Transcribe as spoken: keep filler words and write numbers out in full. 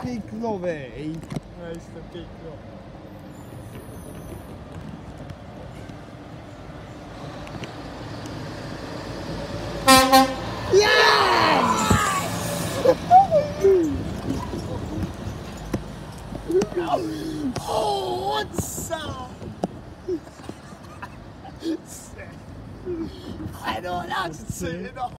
piękno, wej. No jestem piękno. Oh, what's up? I don't like to say it.